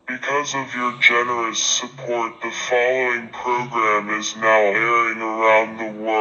Because of your generous support, the following program is now airing around the world.